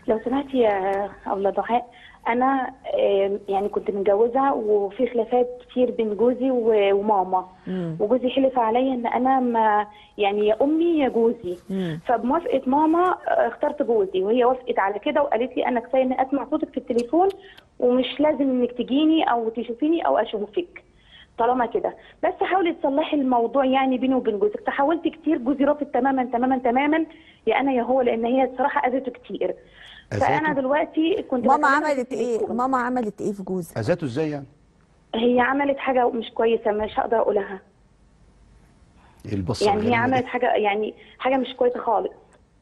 لو سمحتي يا أولى دعاء، أنا يعني كنت متجوزة وفي خلافات كتير بين جوزي وماما. وجوزي حلف عليا إن أنا ما يعني يا أمي يا جوزي. فبموافقة ماما اخترت جوزي، وهي وافقت على كده وقالت لي أنا كفاية إني أسمع صوتك في التليفون ومش لازم إنك تجيني أو تشوفيني أو أشوفك طالما كده. بس حاولي تصلحي الموضوع يعني بيني وبين جوزك. حاولت كتير، جوزي رافض تماما تماما تماما، يا انا يا هو، لان هي الصراحه اذته كتير. فانا دلوقتي كنت ماما عملت ايه؟ ماما عملت ايه في جوزك؟ اذته ازاي يعني؟ هي عملت حاجه مش كويسه، مش هقدر اقولها. ايه البصه يعني هي الغريبة عملت دي؟ حاجه، يعني حاجه مش كويسه خالص.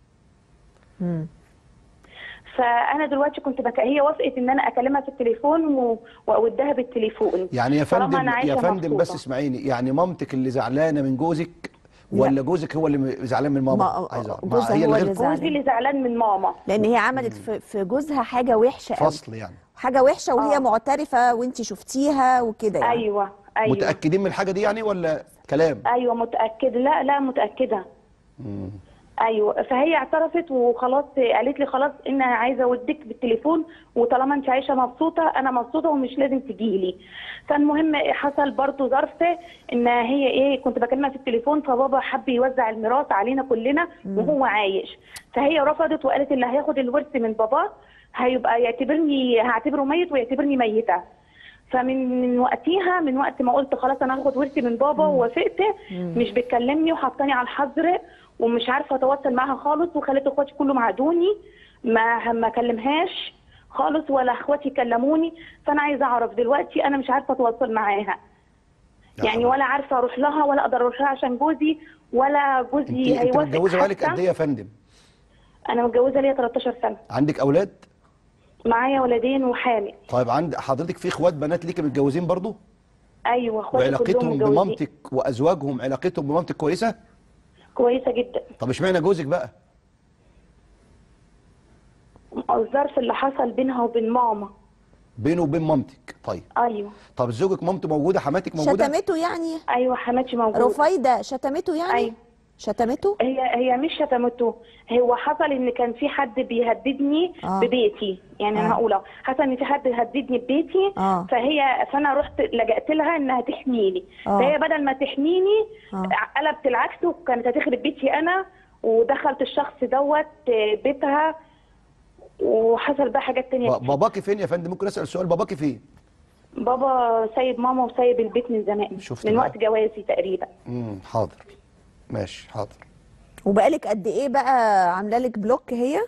فانا دلوقتي هي وافقت ان انا اكلمها في التليفون واودها بالتليفون. يعني يا طالما انا فندم يا عايشه فندم بس مبسوطه. اسمعيني، يعني مامتك اللي زعلانه من جوزك ولا جوزك هو اللي زعلان من ماما؟ عايز اعرف. جوزها هي هو اللي اللي غير جوزي اللي زعلان من ماما، لان هي عملت في جوزها حاجه وحشه قوي. فصل يعني. حاجه وحشه وهي معترفه وانت شفتيها وكده يعني. ايوه متاكدين من الحاجه دي يعني ولا كلام؟ ايوه متاكده. لا متاكده. ايوه. فهي اعترفت وخلاص، قالت لي خلاص ان انا عايزه اوديك بالتليفون، وطالما انت عايشه مبسوطه انا مبسوطه ومش لازم تجيلي. فالمهم حصل برضو ظرف ان هي كنت بكلمها في التليفون، فبابا حب يوزع الميراث علينا كلنا وهو عايش. فهي رفضت وقالت اللي هياخد الورث من باباه هيبقى هعتبره ميت ويعتبرني ميته. فمن وقتها، من وقت ما قلت خلاص انا هاخد ورثي من بابا ووافقت، مش بتكلمني وحطاني على الحظر، ومش عارفه اتواصل معاها خالص، وخلت اخواتي كلهم عادوني، ما اكلمهاش خالص ولا اخواتي كلموني. فانا عايزه اعرف دلوقتي، انا مش عارفه اتواصل معاها يعني، ولا عارفه اروح لها ولا اقدر اروح لها عشان جوزي، ولا جوزي انت هيوافق متجوزه بقالك حتى. قد ايه يا فندم؟ انا متجوزه ليا 13 سنه. عندك اولاد؟ معايا ولدين وحامل. طيب عند حضرتك في اخوات بنات ليكي متجوزين برضو؟ ايوه اخواتي كلهم وعلاقتهم متجوزين. بمامتك وازواجهم علاقتهم بمامتك كويسه؟ كويسه جدا. طب اشمعنى جوزك بقى؟ الظرف اللي حصل بينها وبين ماما. بينه وبين مامتك. طيب ايوه. طب زوجك مامته موجوده؟ حماتك موجوده؟ شتمته يعني؟ ايوه حماتي موجوده. رفايده شتمته يعني؟ ايوه شتمته؟ هي مش شتمته، هو حصل ان كان في حد بيهددني ببيتي، يعني انا هقولها، حصل ان في حد هددني ببيتي. فانا رحت لجأت لها انها تحميني. فهي بدل ما تحميني قلبت العكس، وكانت هتخرب بيتي انا، ودخلت الشخص دوت بيتها، وحصل بقى حاجات تانية كتير. باباكي فين يا فندم؟ ممكن اسال سؤال؟ باباكي فين؟ بابا سايب ماما وسايب البيت من زمان، من وقت جوازي تقريبا. حاضر ماشي حاضر. وبقالك قد ايه بقى عامله لك بلوك هي؟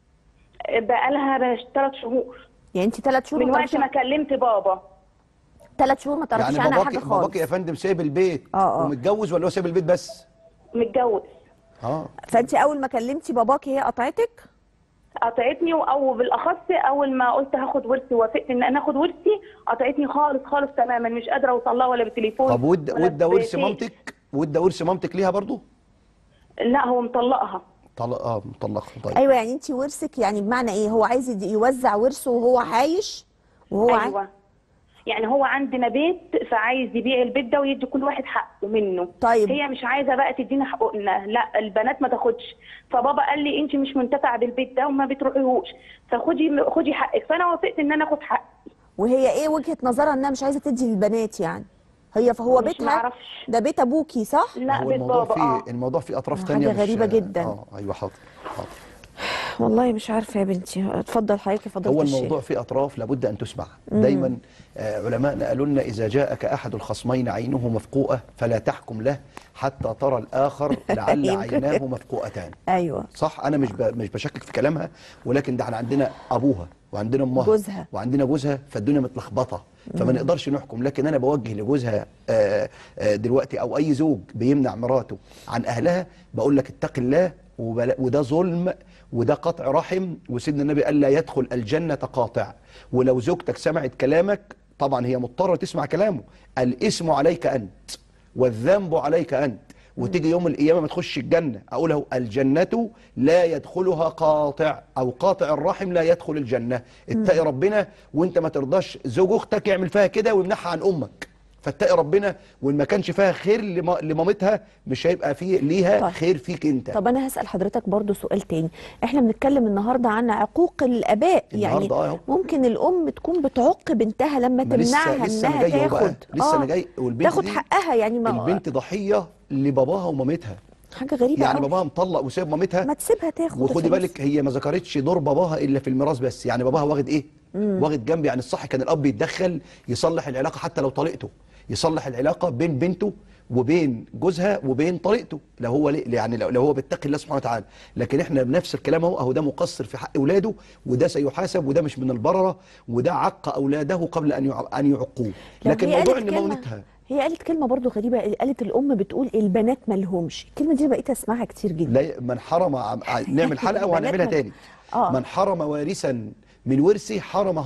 بقالها 3 شهور. يعني انت 3 شهور من وقت ما كلمت بابا. 3 شهور ما تعرفيش يعني عنها حاجه خالص. باباكي يا فندم سايب البيت ومتجوز ولا هو سايب البيت بس؟ متجوز. فانت اول ما كلمتي باباكي هي قطعتك؟ قطعتني، او بالاخص اول ما قلت هاخد ورثي ووافقت ان انا اخد ورثي، قطعتني خالص خالص تماما، مش قادره اوصل لها ولا بالتليفون. طب وده ورث مامتك؟ وده ورث مامتك ليها برضه؟ لا هو مطلقها. مطلقها. طيب ايوه، يعني انت ورثك يعني بمعنى ايه؟ هو عايز يوزع ورثه وهو عايش ايوه يعني هو عندنا بيت، فعايز يبيع البيت ده ويدي كل واحد حقه منه. طيب هي مش عايزه بقى تدينا حقوقنا، لا البنات ما تاخدش. فبابا قال لي انت مش منتفعه بالبيت ده وما بتروحيهوش، فخدي حقك. فانا وافقت ان انا اخد حقي. وهي ايه وجهه نظرها انها مش عايزه تدي للبنات يعني؟ فهو بيتها؟ معرفش. ده بيت ابوكي صح؟ لا هو بيت بابا. الموضوع فيه اطراف تانية حاجه غريبه جدا. ايوه حاضر. والله مش عارفه يا بنتي. اتفضل حضرتك يا فضيله الشيخ. هو الموضوع فيه اطراف لابد ان تسمع. دايما علماءنا قالوا لنا اذا جاءك احد الخصمين عينه مفقوءه فلا تحكم له حتى ترى الاخر لعل عيناه مفقوءتان. ايوه صح. انا مش بشكك في كلامها، ولكن ده احنا عندنا ابوها وعندنا امها جوزها وعندنا جوزها، فالدنيا متلخبطه، فما نقدرش نحكم. لكن انا بوجه لجوزها دلوقتي او اي زوج بيمنع مراته عن اهلها، بقول لك اتق الله، وده ظلم وده قطع رحم. وسيدنا النبي قال لا يدخل الجنة قاطع. ولو زوجتك سمعت كلامك طبعا هي مضطرة تسمع كلامه، الاسم عليك أنت والذنب عليك أنت، وتيجي يوم القيامة ما تخش الجنة. أقوله الجنة لا يدخلها قاطع، أو قاطع الرحم لا يدخل الجنة. اتقي ربنا، وانت ما ترضاش زوج اختك يعمل فيها كده ويمنعها عن أمك. فاتقي ربنا، وان ما كانش فيها خير لمامتها مش هيبقى فيه ليها طيب. خير فيك انت. طب انا هسأل حضرتك برضو سؤال تاني. احنا بنتكلم النهارده عن عقوق الاباء، يعني النهارده ممكن الام تكون بتعق بنتها لما تمنعها لسه انها انا جاي تاخد لسه انا جاي، والبنت تاخد دي حقها، يعني ما البنت ضحيه لباباها ومامتها. حاجه غريبه يعني قوي. باباها مطلق وسايب مامتها، ما تسيبها تاخد وخدي الفلوس. بالك هي ما ذكرتش دور باباها الا في الميراث بس. يعني باباها واخد ايه؟ واخد جنب. يعني الصح كان الاب يتدخل يصلح العلاقه حتى لو طليقته، يصلح العلاقه بين بنته وبين جوزها وبين طليقته، لو هو يعني لو هو بيتقي الله سبحانه وتعالى. لكن احنا بنفس الكلام اهو ده مقصر في حق اولاده، وده سيحاسب، وده مش من البرره، وده عق اولاده قبل ان يعقوه. لكن موضوع ان مامتها هي قالت كلمه برضو غريبه، قالت الام بتقول البنات مالهمش. الكلمه دي بقيت اسمعها كتير جدا. لا، من حرم نعمل حلقه وهنعملها تاني. من حرم وارثا من ورثه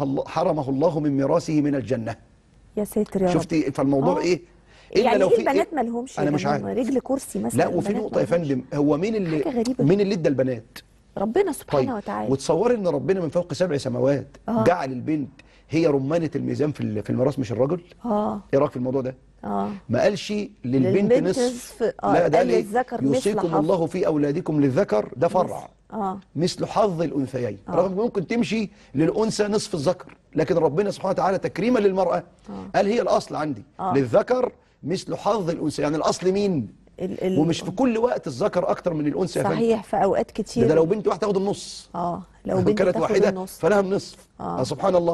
حرمه الله من ميراثه من الجنه. يا ساتر يا رب. شفتي فالموضوع ايه؟ إلا يعني لو ايه في البنات مالهمش؟ انا مش عارف. رجل كرسي مثلا. لا، وفي نقطه يا فندم، هو مين اللي ادى البنات؟ ربنا سبحانه وتعالى. وتصوري ان ربنا من فوق 7 سماوات جعل البنت هي رمانه الميزان في الميراث مش الرجل. ايه رايك في الموضوع ده؟ ما قالش للبنت نصف. لا، ده للذكر يوصيكم الله في اولادكم للذكر، ده فرع مثل حظ الانثيين. رغم ممكن تمشي للانثى نصف الذكر، لكن ربنا سبحانه وتعالى تكريما للمراه قال هي الاصل عندي للذكر مثل حظ الانثى. يعني الاصل مين؟ ومش في كل وقت الذكر اكتر من الانثى. صحيح، في اوقات كتير. ده لو بنت واحده تاخد النص. لو بنت كانت واحده فلها النصف. سبحان الله.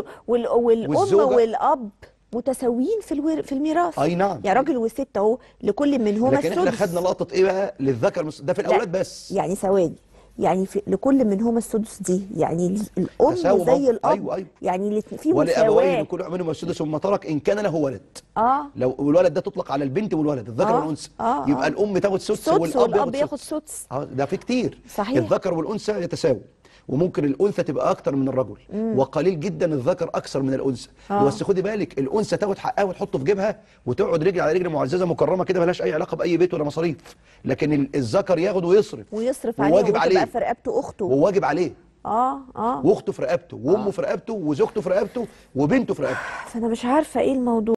والام والاب متساويين في الميراث. اي نعم. يعني راجل وست اهو، لكل منهما السدس. لكن احنا خدنا لقطه ايه بقى للذكر ده في الاولاد بس. يعني ثواني، يعني لكل منهما السدس دي، يعني الام زي الاب. أيوة. يعني في مساواه. ولابويه لكل واحد منهما السدس مما ترك ان كان له ولد. لو الولد ده تطلق على البنت والولد، الذكر والانثى. يبقى الام تاخد سدس والاب ياخد سدس. ده في كتير. صحيح. الذكر والانثى يتساووا، وممكن الانثى تبقى اكتر من الرجل، وقليل جدا الذكر اكثر من الانثى. بس خدي بالك، الانثى تاخد حقها وتحطه في جيبها وتقعد رجل على رجل معززه مكرمه كده، مالهاش اي علاقه باي بيت ولا مصاريف. لكن الذكر ياخد ويصرف عليه، وواجب عليه، وتبقى في رقبته اخته، وواجب عليه. واخته في رقبته، وامه في رقبته، وزوجته في رقبته، وبنته في رقبته. فانا مش عارفه ايه الموضوع.